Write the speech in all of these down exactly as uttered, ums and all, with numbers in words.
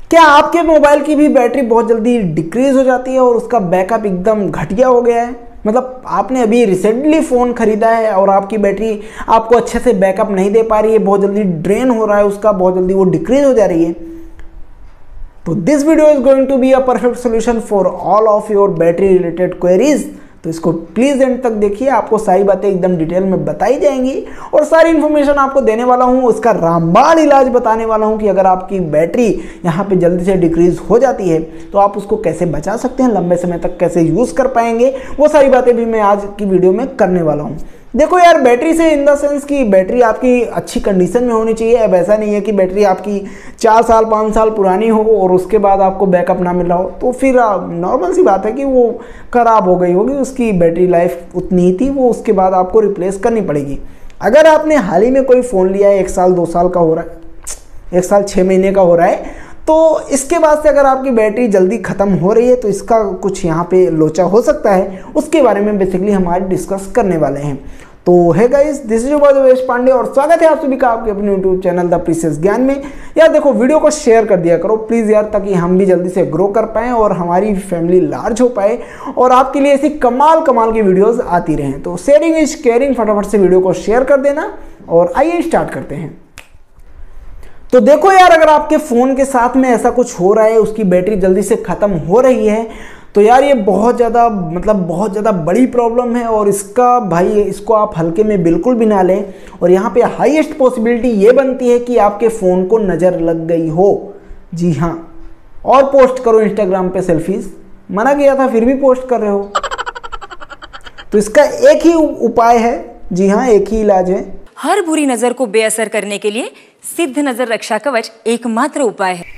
क्या आपके मोबाइल की भी बैटरी बहुत जल्दी डिक्रीज हो जाती है और उसका बैकअप एकदम घटिया हो गया है? मतलब आपने अभी रिसेंटली फ़ोन खरीदा है और आपकी बैटरी आपको अच्छे से बैकअप नहीं दे पा रही है, बहुत जल्दी ड्रेन हो रहा है उसका, बहुत जल्दी वो डिक्रीज हो जा रही है। तो this video is going to be a perfect solution for all of your battery related queries. तो इसको प्लीज़ एंड तक देखिए, आपको सारी बातें एकदम डिटेल में बताई जाएंगी और सारी इन्फॉर्मेशन आपको देने वाला हूँ। उसका रामबाण इलाज बताने वाला हूँ कि अगर आपकी बैटरी यहाँ पे जल्दी से डिक्रीज हो जाती है तो आप उसको कैसे बचा सकते हैं, लंबे समय तक कैसे यूज़ कर पाएंगे, वो सारी बातें भी मैं आज की वीडियो में करने वाला हूँ। देखो यार, बैटरी से इन द सेंस कि बैटरी आपकी अच्छी कंडीशन में होनी चाहिए। अब ऐसा नहीं है कि बैटरी आपकी चार साल पाँच साल पुरानी हो और उसके बाद आपको बैकअप ना मिल रहा हो, तो फिर नॉर्मल सी बात है कि वो ख़राब हो गई होगी, उसकी बैटरी लाइफ उतनी ही थी, वो उसके बाद आपको रिप्लेस करनी पड़ेगी। अगर आपने हाल ही में कोई फ़ोन लिया है, एक साल दो साल का हो रहा है, एक साल छः महीने का हो रहा है, तो इसके बाद से अगर आपकी बैटरी जल्दी ख़त्म हो रही है तो इसका कुछ यहाँ पे लोचा हो सकता है, उसके बारे में बेसिकली हम आज डिस्कस करने वाले हैं। तो है guys, this is by Pandey और स्वागत है आप सभी का आपके अपने यूट्यूब चैनल द प्रीशियस ज्ञान में। यार देखो, वीडियो को शेयर कर दिया करो प्लीज़ यार, ताकि हम भी जल्दी से ग्रो कर पाएँ और हमारी फैमिली लार्ज हो पाए और आपके लिए ऐसी कमाल कमाल की वीडियोज़ आती रहें। तो शेयरिंग इज केयरिंग, फटाफट से वीडियो को शेयर कर देना और आइए स्टार्ट करते हैं। तो देखो यार, अगर आपके फ़ोन के साथ में ऐसा कुछ हो रहा है, उसकी बैटरी जल्दी से ख़त्म हो रही है, तो यार ये बहुत ज़्यादा मतलब बहुत ज़्यादा बड़ी प्रॉब्लम है और इसका भाई इसको आप हल्के में बिल्कुल भी ना लें। और यहाँ पे हाईएस्ट पॉसिबिलिटी ये बनती है कि आपके फ़ोन को नज़र लग गई हो। जी हाँ, और पोस्ट करो इंस्टाग्राम पे सेल्फीज, मना किया था फिर भी पोस्ट कर रहे हो। तो इसका एक ही उपाय है, जी हाँ एक ही इलाज है। हर बुरी नजर को बेअसर करने के लिए सिद्ध नजर रक्षा कवच एकमात्र उपाय है।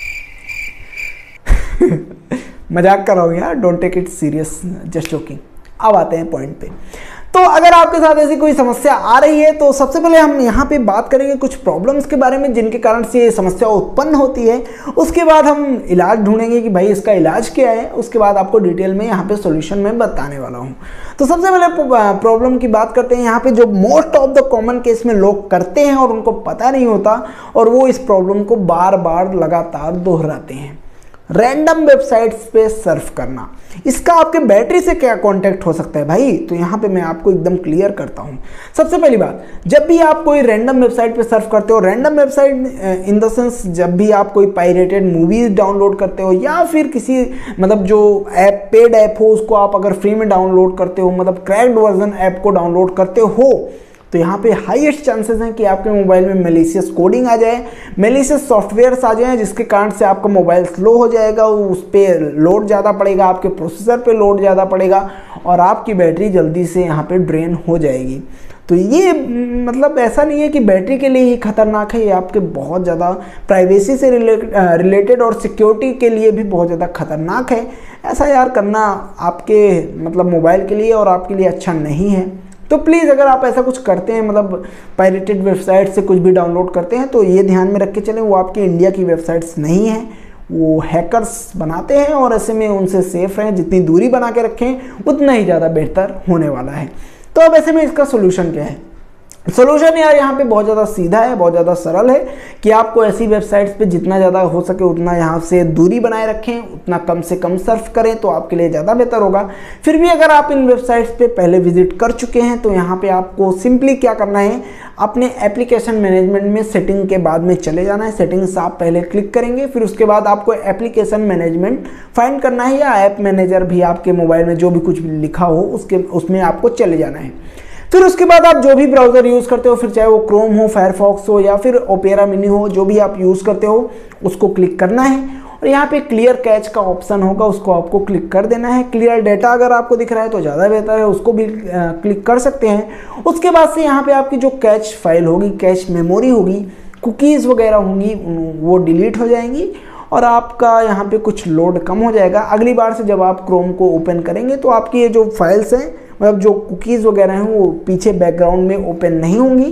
मजाक कर रहा हूँ यार, don't take it serious, just joking. अब आते हैं पॉइंट पे। तो अगर आपके साथ ऐसी कोई समस्या आ रही है तो सबसे पहले हम यहाँ पे बात करेंगे कुछ प्रॉब्लम्स के बारे में जिनके कारण से ये समस्या उत्पन्न होती है। उसके बाद हम इलाज ढूंढेंगे कि भाई इसका इलाज क्या है, उसके बाद आपको डिटेल में यहाँ पे सॉल्यूशन में बताने वाला हूँ। तो सबसे पहले प्रॉब्लम की बात करते हैं। यहाँ पे जो most of the common case में लोग करते हैं और उनको पता नहीं होता और वो इस प्रॉब्लम को बार बार लगातार दोहराते हैं, रैंडम वेबसाइट्स पे सर्फ करना। इसका आपके बैटरी से क्या कांटेक्ट हो सकता है भाई? तो यहाँ पे मैं आपको एकदम क्लियर करता हूँ। सबसे पहली बात, जब भी आप कोई रैंडम वेबसाइट पे सर्फ करते हो, random website in the sense जब भी आप कोई पायरेटेड मूवीज डाउनलोड करते हो या फिर किसी मतलब जो ऐप पेड ऐप हो उसको आप अगर फ्री में डाउनलोड करते हो, मतलब क्रैक्ड वर्जन ऐप को डाउनलोड करते हो, तो यहाँ पे हाईएस्ट चांसेस हैं कि आपके मोबाइल में मेलिशियस कोडिंग आ जाए, मेलिशियस सॉफ्टवेयर्स आ जाएं, जिसके कारण से आपका मोबाइल स्लो हो जाएगा, उस पर लोड ज़्यादा पड़ेगा, आपके प्रोसेसर पे लोड ज़्यादा पड़ेगा और आपकी बैटरी जल्दी से यहाँ पे ड्रेन हो जाएगी। तो ये मतलब ऐसा नहीं है कि बैटरी के लिए ही खतरनाक है, ये आपके बहुत ज़्यादा प्राइवेसी से रिलेटेड और सिक्योरिटी के लिए भी बहुत ज़्यादा खतरनाक है। ऐसा यार करना आपके मतलब मोबाइल के लिए और आपके लिए अच्छा नहीं है। तो प्लीज़ अगर आप ऐसा कुछ करते हैं, मतलब पायरेटेड वेबसाइट से कुछ भी डाउनलोड करते हैं, तो ये ध्यान में रख के चलें वो आपकी इंडिया की वेबसाइट्स नहीं हैं, वो हैकर्स बनाते हैं और ऐसे में उनसे सेफ रहें। जितनी दूरी बना के रखें उतना ही ज़्यादा बेहतर होने वाला है। तो अब ऐसे में इसका सोल्यूशन क्या है? सोल्यूशन यार यहाँ पे बहुत ज़्यादा सीधा है, बहुत ज़्यादा सरल है कि आपको ऐसी वेबसाइट्स पे जितना ज़्यादा हो सके उतना यहाँ से दूरी बनाए रखें, उतना कम से कम सर्फ करें तो आपके लिए ज़्यादा बेहतर होगा। फिर भी अगर आप इन वेबसाइट्स पे पहले विजिट कर चुके हैं तो यहाँ पे आपको सिंपली क्या करना है, अपने एप्लीकेशन मैनेजमेंट में सेटिंग के बाद में चले जाना है। सेटिंग्स आप पहले क्लिक करेंगे, फिर उसके बाद आपको एप्लीकेशन मैनेजमेंट फाइंड करना है या ऐप मैनेजर भी आपके मोबाइल में जो भी कुछ लिखा हो उसके उसमें आपको चले जाना है। फिर उसके बाद आप जो भी ब्राउज़र यूज़ करते हो, फिर चाहे वो क्रोम हो, फायरफॉक्स हो या फिर ओपेरा मिनी हो, जो भी आप यूज़ करते हो उसको क्लिक करना है और यहाँ पे क्लियर कैच का ऑप्शन होगा, उसको आपको क्लिक कर देना है। क्लियर डेटा अगर आपको दिख रहा है तो ज़्यादा बेहतर है, उसको भी क्लिक कर सकते हैं। उसके बाद से यहाँ पे आपकी जो कैच फाइल होगी, कैच मेमोरी होगी, कुकीज़ वगैरह होंगी, वो डिलीट हो जाएंगी और आपका यहाँ पे कुछ लोड कम हो जाएगा। अगली बार से जब आप क्रोम को ओपन करेंगे तो आपकी ये जो फाइल्स हैं, मतलब जो कुकीज़ वगैरह हैं, वो पीछे बैकग्राउंड में ओपन नहीं होंगी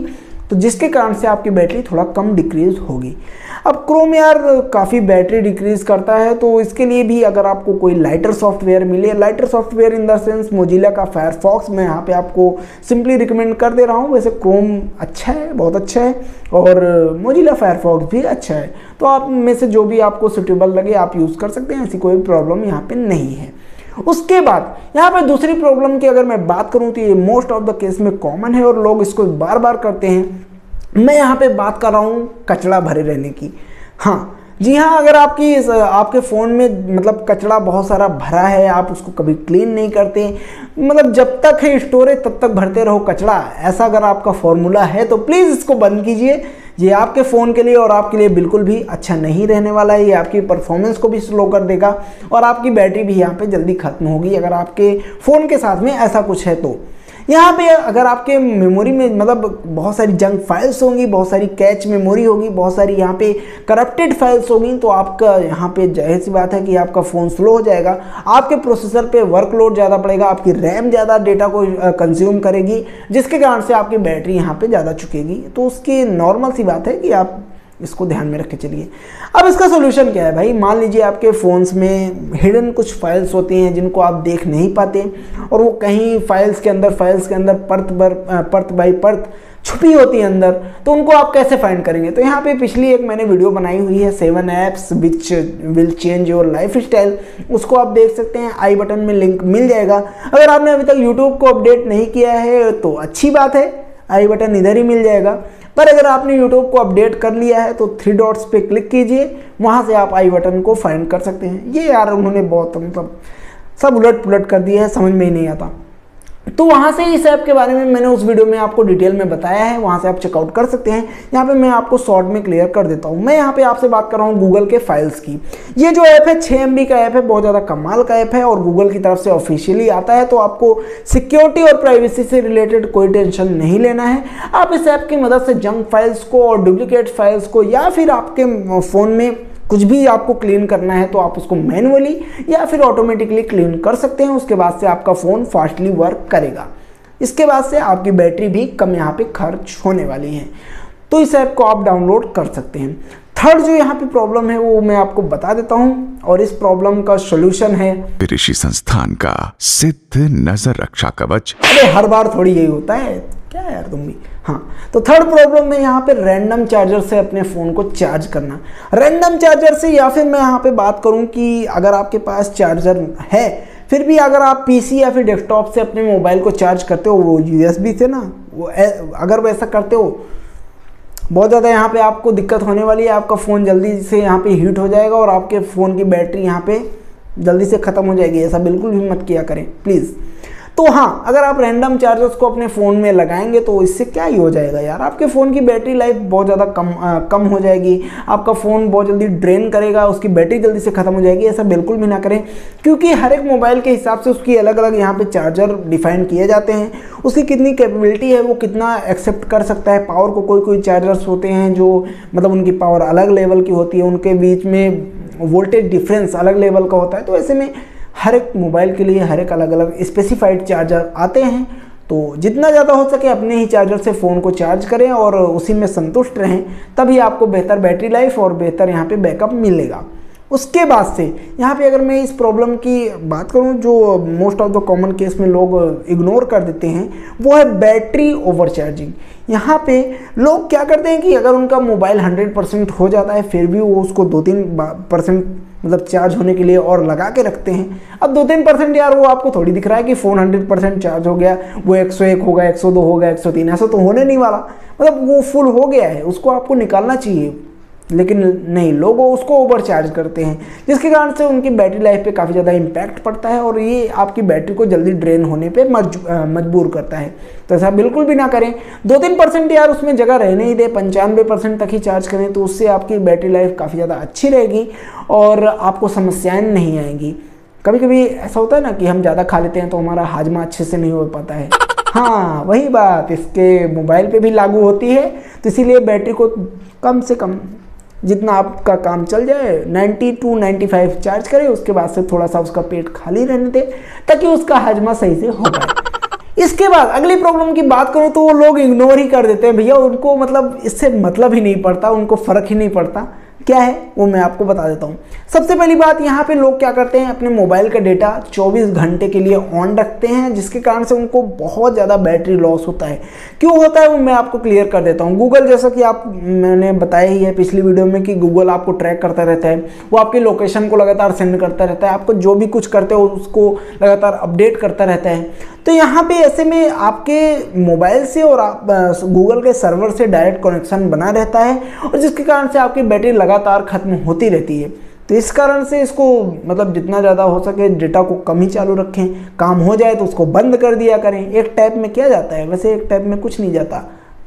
तो जिसके कारण से आपकी बैटरी थोड़ा कम डिक्रीज होगी। अब क्रोम यार काफ़ी बैटरी डिक्रीज करता है, तो इसके लिए भी अगर आपको कोई लाइटर सॉफ्टवेयर मिले, lighter software in the sense Mozilla का फायरफॉक्स, मैं यहाँ पे आपको सिंपली रिकमेंड कर दे रहा हूँ। वैसे क्रोम अच्छा है, बहुत अच्छा है, और मोजिला फायरफॉक्स भी अच्छा है, तो आप में से जो भी आपको सुटेबल लगे आप यूज़ कर सकते हैं, ऐसी कोई प्रॉब्लम यहाँ पे नहीं है। उसके बाद यहाँ पे दूसरी प्रॉब्लम की अगर मैं बात करूँ तो ये मोस्ट ऑफ द केस में कॉमन है और लोग इसको बार बार करते हैं। मैं यहाँ पे बात कर रहा हूँ कचरा भरे रहने की। हाँ जी हाँ, अगर आपकी आपके फ़ोन में मतलब कचरा बहुत सारा भरा है, आप उसको कभी क्लीन नहीं करते, मतलब जब तक है स्टोरेज तब तक भरते रहो कचरा, ऐसा अगर आपका फॉर्मूला है तो प्लीज़ इसको बंद कीजिए। ये आपके फ़ोन के लिए और आपके लिए बिल्कुल भी अच्छा नहीं रहने वाला है। ये आपकी परफॉर्मेंस को भी स्लो कर देगा और आपकी बैटरी भी यहाँ पे जल्दी ख़त्म होगी अगर आपके फ़ोन के साथ में ऐसा कुछ है तो। यहाँ पे अगर आपके मेमोरी में मतलब बहुत सारी जंक फाइल्स होंगी, बहुत सारी कैच मेमोरी होगी, बहुत सारी यहाँ पे करप्टेड फाइल्स होंगी, तो आपका यहाँ पे जाहिर सी बात है कि आपका फ़ोन स्लो हो जाएगा, आपके प्रोसेसर पे वर्कलोड ज़्यादा पड़ेगा, आपकी रैम ज़्यादा डेटा को कंज्यूम करेगी, जिसके कारण से आपकी बैटरी यहाँ पे ज़्यादा चुकेगी। तो उसकी नॉर्मल सी बात है कि आप इसको ध्यान में रख के चलिए। अब इसका सोल्यूशन क्या है भाई? मान लीजिए आपके फ़ोन्स में हिडन कुछ फाइल्स होती हैं जिनको आप देख नहीं पाते और वो कहीं फाइल्स के अंदर फाइल्स के अंदर परत बर परत बाई परत छुपी होती है अंदर, तो उनको आप कैसे फाइंड करेंगे? तो यहाँ पे पिछली एक मैंने वीडियो बनाई हुई है, seven apps which will change your lifestyle, उसको आप देख सकते हैं, आई बटन में लिंक मिल जाएगा। अगर आपने अभी तक यूट्यूब को अपडेट नहीं किया है तो अच्छी बात है, आई बटन इधर ही मिल जाएगा। पर अगर आपने यूट्यूब को अपडेट कर लिया है तो थ्री डॉट्स पे क्लिक कीजिए, वहाँ से आप आई बटन को फाइंड कर सकते हैं। ये यार उन्होंने बहुत मतलब सब उलट पुलट कर दिया है, समझ में ही नहीं आता। तो वहाँ से इस ऐप के बारे में मैंने उस वीडियो में आपको डिटेल में बताया है, वहाँ से आप चेकआउट कर सकते हैं। यहाँ पे मैं आपको शॉर्ट में क्लियर कर देता हूँ। मैं यहाँ पे आपसे बात कर रहा हूँ गूगल के फाइल्स की। ये जो ऐप है छः एम बी का ऐप है, बहुत ज़्यादा कमाल का ऐप है और गूगल की तरफ से ऑफिशियली आता है, तो आपको सिक्योरिटी और प्राइवेसी से रिलेटेड कोई टेंशन नहीं लेना है। आप इस ऐप की मदद से जंक फाइल्स को और डुप्लीकेट फाइल्स को या फिर आपके फ़ोन में कुछ भी आपको क्लीन करना है तो आप उसको मैनुअली या फिर ऑटोमेटिकली क्लीन कर सकते हैं। उसके बाद से आपका फ़ोन फास्टली वर्क करेगा। इसके बाद से आपकी बैटरी भी कम यहाँ पे खर्च होने वाली है, तो इस ऐप को आप डाउनलोड कर सकते हैं। थर्ड जो यहाँ पे प्रॉब्लम है वो मैं आपको बता देता हूँ और इस प्रॉब्लम का सोल्यूशन है ऋषि संस्थान का सिद्ध नजर रक्षा कवच। अरे हर बार थोड़ी यही होता है क्या यार तुम भी। हाँ, तो थर्ड प्रॉब्लम है यहाँ पे रैंडम चार्जर से अपने फ़ोन को चार्ज करना। रैंडम चार्जर से, या फिर मैं यहाँ पे बात करूँ कि अगर आपके पास चार्जर है फिर भी अगर आप पीसी या फिर डेस्कटॉप से अपने मोबाइल को चार्ज करते हो, वो यूएसबी से ना, वो अगर वैसा करते हो बहुत ज़्यादा यहाँ पे आपको दिक्कत होने वाली है। आपका फ़ोन जल्दी से यहाँ पे हीट हो जाएगा और आपके फ़ोन की बैटरी यहाँ पे जल्दी से ख़त्म हो जाएगी। ऐसा बिल्कुल भी मत किया करें प्लीज़। तो हाँ, अगर आप रैंडम चार्जर्स को अपने फ़ोन में लगाएंगे तो इससे क्या ही हो जाएगा यार, आपके फ़ोन की बैटरी लाइफ बहुत ज़्यादा कम आ, कम हो जाएगी। आपका फ़ोन बहुत जल्दी ड्रेन करेगा, उसकी बैटरी जल्दी से ख़त्म हो जाएगी। ऐसा बिल्कुल भी ना करें, क्योंकि हर एक मोबाइल के हिसाब से उसकी अलग अलग यहाँ पे चार्जर डिफाइन किए जाते हैं। उसकी कितनी कैपेबिलिटी है, वो कितना एक्सेप्ट कर सकता है पावर को। कोई कोई चार्जर्स होते हैं जो मतलब उनकी पावर अलग लेवल की होती है, उनके बीच में वोल्टेज डिफरेंस अलग लेवल का होता है। तो ऐसे में हर एक मोबाइल के लिए हर एक अलग अलग स्पेसिफाइड चार्जर आते हैं। तो जितना ज़्यादा हो सके अपने ही चार्जर से फ़ोन को चार्ज करें और उसी में संतुष्ट रहें, तभी आपको बेहतर बैटरी लाइफ और बेहतर यहाँ पे बैकअप मिलेगा। उसके बाद से यहाँ पे अगर मैं इस प्रॉब्लम की बात करूँ जो most of the common case में लोग इग्नोर कर देते हैं, वो है बैटरी ओवर चार्जिंग। यहाँ पे लोग क्या करते हैं कि अगर उनका मोबाइल हंड्रेड परसेंट हो जाता है फिर भी वो उसको दो तीन परसेंट मतलब चार्ज होने के लिए और लगा के रखते हैं। अब दो तीन परसेंट यार वो आपको थोड़ी दिख रहा है कि फ़ोन हंड्रेड परसेंट चार्ज हो गया, वो एक सौ एक होगा, एक सौ दो होगा, एक सौ तीन, ऐसा तो होने नहीं वाला। मतलब वो फुल हो गया है, उसको आपको निकालना चाहिए, लेकिन नहीं, लोग उसको ओवर चार्ज करते हैं, जिसके कारण से उनकी बैटरी लाइफ पे काफ़ी ज़्यादा इम्पैक्ट पड़ता है और ये आपकी बैटरी को जल्दी ड्रेन होने पे मजबूर करता है। तो ऐसा बिल्कुल भी ना करें। दो तीन परसेंट यार उसमें जगह रहने ही दे, पंचानवे परसेंट तक ही चार्ज करें, तो उससे आपकी बैटरी लाइफ काफ़ी ज़्यादा अच्छी रहेगी और आपको समस्याएँ नहीं आएंगी। कभी कभी ऐसा होता है ना कि हम ज़्यादा खा लेते हैं तो हमारा हाजमा अच्छे से नहीं हो पाता है। हाँ, वही बात इसके मोबाइल पे भी लागू होती है। तो इसीलिए बैटरी को कम से कम जितना आपका काम चल जाए नब्बे टू पचानवे चार्ज करें, उसके बाद से थोड़ा सा उसका पेट खाली रहने दे ताकि उसका हजमा सही से हो पाए। इसके बाद अगली प्रॉब्लम की बात करूं तो वो लोग इग्नोर ही कर देते हैं भैया, उनको मतलब इससे मतलब ही नहीं पड़ता, उनको फर्क ही नहीं पड़ता। क्या है वो मैं आपको बता देता हूँ। सबसे पहली बात, यहाँ पे लोग क्या करते हैं, अपने मोबाइल का डेटा चौबीस घंटे के लिए ऑन रखते हैं, जिसके कारण से उनको बहुत ज़्यादा बैटरी लॉस होता है। क्यों होता है वो मैं आपको क्लियर कर देता हूँ। गूगल, जैसा कि आप मैंने बताया ही है पिछली वीडियो में कि गूगल आपको ट्रैक करता रहता है, वो आपकी लोकेशन को लगातार सेंड करता रहता है, आपको जो भी कुछ करते हो उसको लगातार अपडेट करता रहता है। तो यहाँ पे ऐसे में आपके मोबाइल से और आप गूगल के सर्वर से डायरेक्ट कनेक्शन बना रहता है, और जिसके कारण से आपकी बैटरी लगातार खत्म होती रहती है। तो इस कारण से इसको मतलब जितना ज़्यादा हो सके डेटा को कम ही चालू रखें, काम हो जाए तो उसको बंद कर दिया करें। एक टैप में क्या जाता है, वैसे एक टैप में कुछ नहीं जाता,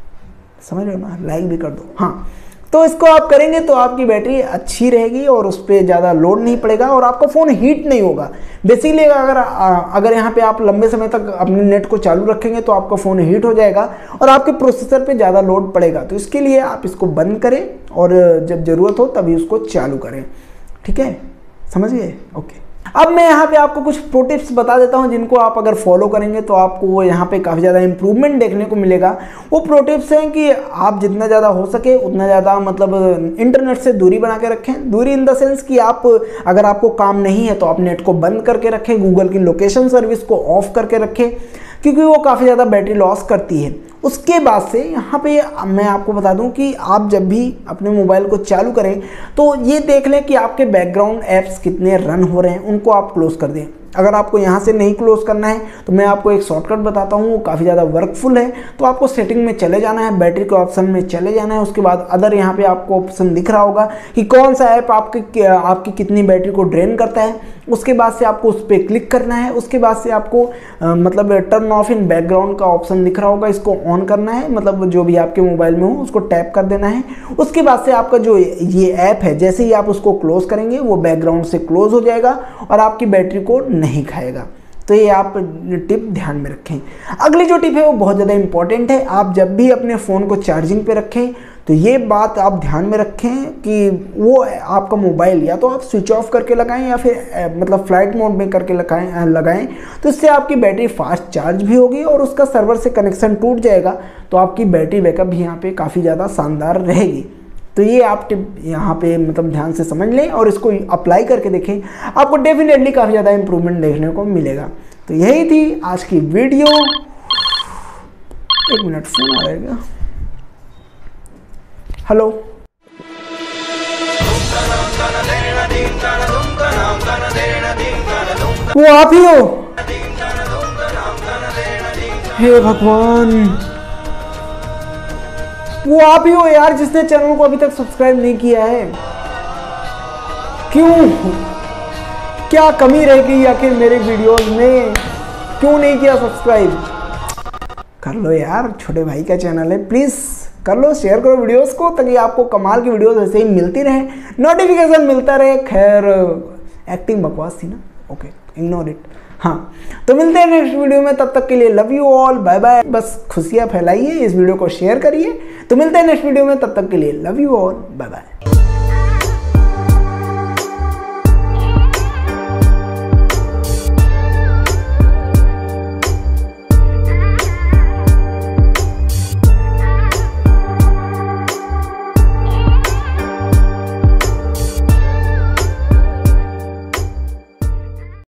समझ रहे हो ना। लाइक भी कर दो। हाँ, तो इसको आप करेंगे तो आपकी बैटरी अच्छी रहेगी और उस पर ज़्यादा लोड नहीं पड़ेगा और आपका फ़ोन हीट नहीं होगा। बेसिकली अगर अगर यहाँ पे आप लंबे समय तक अपने नेट को चालू रखेंगे तो आपका फ़ोन हीट हो जाएगा और आपके प्रोसेसर पे ज़्यादा लोड पड़ेगा। तो इसके लिए आप इसको बंद करें और जब ज़रूरत हो तभी उसको चालू करें। ठीक है, समझ गए? ओके। अब मैं यहाँ पे आपको कुछ प्रो टिप्स बता देता हूँ जिनको आप अगर फॉलो करेंगे तो आपको यहाँ पे काफ़ी ज़्यादा इंप्रूवमेंट देखने को मिलेगा। वो प्रो टिप्स हैं कि आप जितना ज़्यादा हो सके उतना ज़्यादा मतलब इंटरनेट से दूरी बना के रखें। दूरी इन द सेंस कि आप अगर आपको काम नहीं है तो आप नेट को बंद करके रखें, गूगल की लोकेशन सर्विस को ऑफ करके रखें, क्योंकि वो काफ़ी ज़्यादा बैटरी लॉस करती है। उसके बाद से यहाँ पे मैं आपको बता दूं कि आप जब भी अपने मोबाइल को चालू करें तो ये देख लें कि आपके बैकग्राउंड ऐप्स कितने रन हो रहे हैं, उनको आप क्लोज कर दें। अगर आपको यहाँ से नहीं क्लोज करना है तो मैं आपको एक शॉर्टकट बताता हूँ, वो काफ़ी ज़्यादा वर्कफुल है। तो आपको सेटिंग में चले जाना है, बैटरी के ऑप्शन में चले जाना है, उसके बाद अदर यहाँ पे आपको ऑप्शन दिख रहा होगा कि कौन सा ऐप आपकी आपकी कितनी बैटरी को ड्रेन करता है। उसके बाद से आपको उस पर क्लिक करना है। उसके बाद से आपको आ, मतलब टर्न ऑफ इन बैकग्राउंड का ऑप्शन दिख रहा होगा, इसको ऑन करना है, मतलब जो भी आपके मोबाइल में हो उसको टैप कर देना है। उसके बाद से आपका जो ये ऐप है, जैसे ही आप उसको क्लोज करेंगे वो बैकग्राउंड से क्लोज हो जाएगा और आपकी बैटरी को नहीं खाएगा। तो ये आप टिप ध्यान में रखें। अगली जो टिप है वो बहुत ज़्यादा इंपॉर्टेंट है। आप जब भी अपने फ़ोन को चार्जिंग पे रखें तो ये बात आप ध्यान में रखें कि वो आपका मोबाइल या तो आप स्विच ऑफ करके लगाएं या फिर मतलब फ्लाइट मोड में करके लगाएं लगाएं तो इससे आपकी बैटरी फास्ट चार्ज भी होगी और उसका सर्वर से कनेक्शन टूट जाएगा तो आपकी बैटरी बैकअप भी यहाँ पे काफ़ी ज़्यादा शानदार रहेगी। तो ये आप टिप यहाँ पे मतलब ध्यान से समझ लें और इसको अप्लाई करके देखें, आपको डेफिनेटली काफ़ी ज़्यादा इंप्रूवमेंट देखने को मिलेगा। तो यही थी आज की वीडियो। एक मिनट, फोन आ रहेगा। हेलो, वो आप ही हो? हे भगवान, वो आप ही हो यार जिसने चैनल को अभी तक सब्सक्राइब नहीं किया है। क्यों, क्या कमी रह गई आखिर मेरे वीडियोस में? क्यों नहीं किया सब्सक्राइब? कर लो यार, छोटे भाई का चैनल है, प्लीज कर लो, शेयर करो वीडियोस को ताकि आपको कमाल की वीडियोस ऐसे ही मिलती रहे, नोटिफिकेशन मिलता रहे। खैर एक्टिंग बकवास थी ना, ओके, इग्नोर इट। हाँ, तो मिलते हैं नेक्स्ट वीडियो में, तब तक के लिए love you all, bye bye. बस खुशियाँ फैलाइए, इस वीडियो को शेयर करिए। तो मिलते हैं नेक्स्ट वीडियो में, तब तक के लिए love you all, bye bye.